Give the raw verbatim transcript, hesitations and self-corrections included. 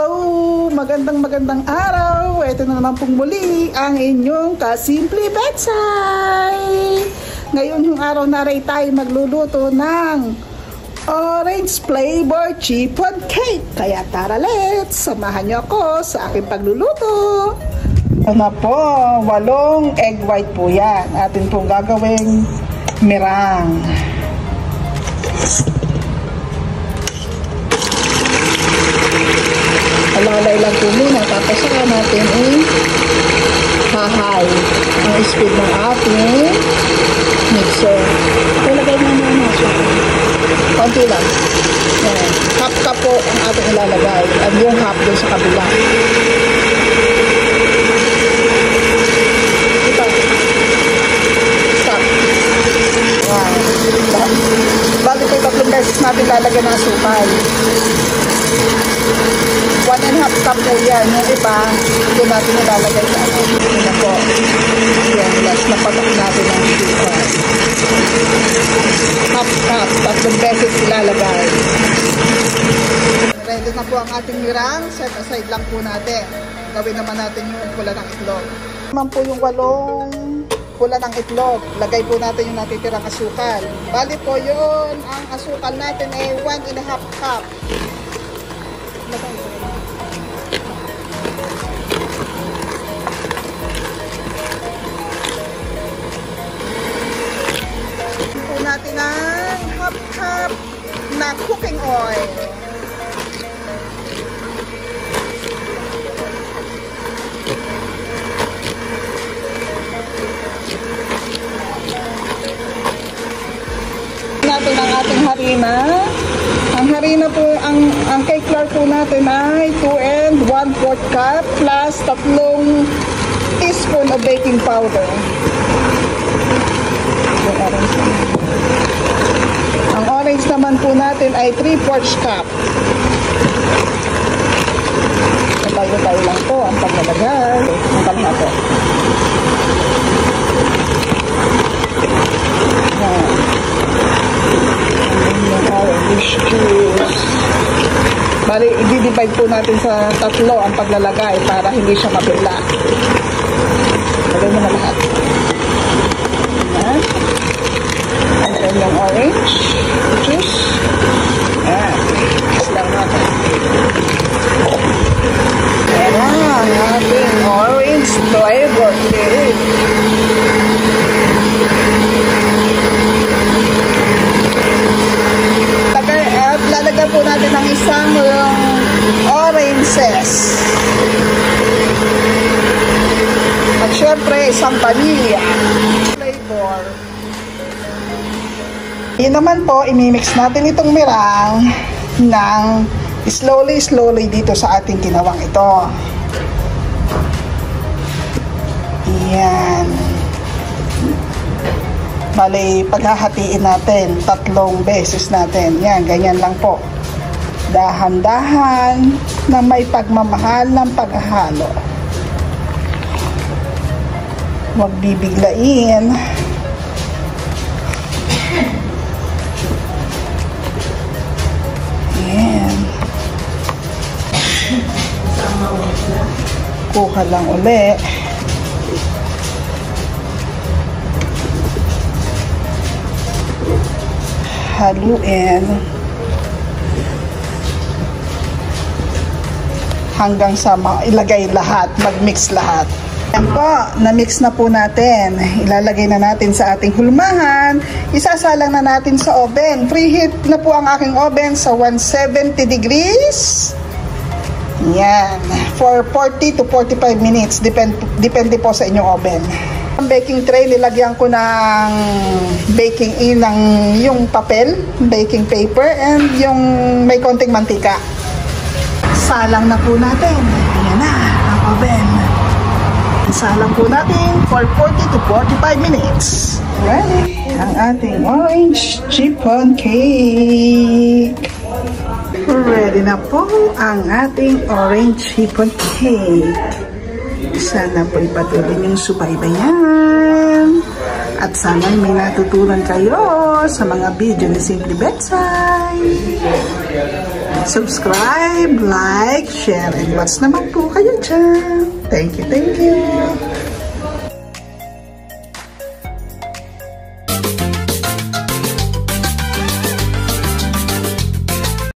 Hello! Magandang magandang araw! Ito na naman pong muli ang inyong Kasimple Betsay! Ngayon yung araw na rin tayo magluluto ng orange flavor chiffon cake. Kaya tara, let's! Samahan niyo ako sa aking pagluluto. Ano po, walong egg white po yan. Atin pong gagawing meringue. Alalay lang po muna, tapos saka natin i-hahay ang speed ng ating mixer. Ilagay na naman siya. Konti lang. Yan. Half cup po ang ating ilalagay. At yung half doon sa kabila. Ito. Stop. Yan. Bali po tatlong beses natin lalagyan ng asukal. One and half cup po yan. Yung iba, doon natin nilalagay sa ano. Yun po. Yan, last na patak natin ang sugar. Half cup. Tatlong beses ilalagay. Ready na po ang ating meringue. Set aside lang po natin. Gawin naman natin yung pula ng itlog. Naman po yung walong pula ng itlog. Lagay po natin yung natitirang asukal. Bali po yun. Ang asukal natin ay one and a half cup. Po natin ang half cup na cooking oil. Natin ang ating harina. Ang harina po, ang, ang cake flour po natin ay two and one fourth cup plus tatlong teaspoon of baking powder. Ang orange naman po natin ay three fourths cup. Tayo-tayo lang po ang paglalagay. Ang kalahati. Yan. Yung orange juice. Bali, i-divide po natin sa tatlo ang paglalagay para hindi siya mabigla. Lagay mo na lahat. Ayan. And then yung orange juice. Ayan. Tapos lang natin. Ayan ang ating orange flavor cake. At lalagyan po natin ng isang oranges. At syempre, isang vanilla flavor. Yun naman po, imimix natin itong meringue ng slowly, slowly dito sa ating ginawang ito. Yan. Bali, paghahatiin natin, tatlong beses natin. Yan, ganyan lang po. Dahan-dahan na may pagmamahal ng paghahalo. Huwag bibiglain. Yan. Kuha lang uli. Haluin hanggang sa ilagay lahat, mag-mix lahat. Yan po, na-mix na po natin. Ilalagay na natin sa ating hulmahan. Isasalang na natin sa oven. Preheat na po ang aking oven sa one seventy degrees. Yan, for forty to forty-five minutes. Depend, depende po sa inyong oven. Ang baking tray, nilagyan ko ng baking in ng yung papel, baking paper, and yung may konting mantika. Salang na po natin. Ayan na, ang oven. Salang po natin for forty to forty-five minutes. Ready? Ang ating orange chiffon cake. Ready na po ang ating orange chiffon cake. Sana po ipatuloy niyong subaybayan. At sana may natutunan kayo sa mga video ni Simple Betsay. Subscribe, like, share, and watch naman po kayo dyan. Thank you, thank you.